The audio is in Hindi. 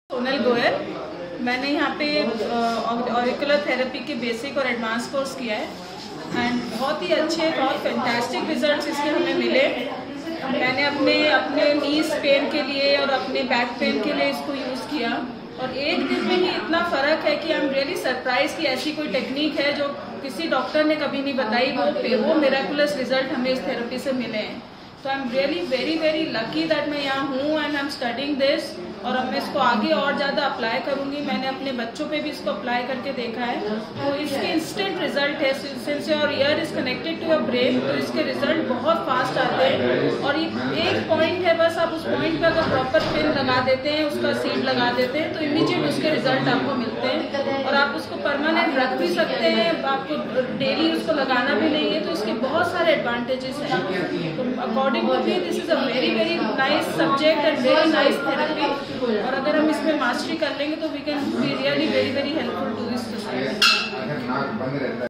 सोनल गोयल। मैंने यहाँ पे ऑरिकुलर थेरेपी के बेसिक और एडवांस कोर्स किया है एंड बहुत ही अच्छे, बहुत फैंटास्टिक रिजल्ट्स इसके हमें मिले। मैंने अपने नीज पेन के लिए और अपने बैक पेन के लिए इसको यूज़ किया और एक दिन में ही इतना फ़र्क है कि आई एम रियली सरप्राइज कि ऐसी कोई टेक्निक है जो किसी डॉक्टर ने कभी नहीं बताई। वो मिरेकुलस रिजल्ट हमें इस थेरेपी से मिले हैं। तो I am really very lucky that मैं यहाँ हूँ and I am studying this और अब मैं इसको आगे और ज़्यादा अप्लाई करूँगी। मैंने अपने बच्चों पे भी इसको अप्लाई करके देखा है तो इसके इंस्टेंट रिजल्ट है। Since your ear is connected to your brain तो इसके रिजल्ट बहुत फास्ट आते हैं और ये एक पॉइंट है, बस आप उस पॉइंट पे अगर प्रॉपर पिन लगा देते हैं, उसका सीड लगा देते हैं तो इमीडिएट उसके रिजल्ट आपको मिलते हैं और आप उसको परमानेंट रख भी सकते हैं। आपको डेली उसको लगाना भी नहीं है तो इसके बहुत सारे एडवांटेजेस हैं। तो according to me this is a very nice subject and very nice therapy और अगर हम इसमें मास्टरी कर लेंगे तो we can be really very helpful to this society.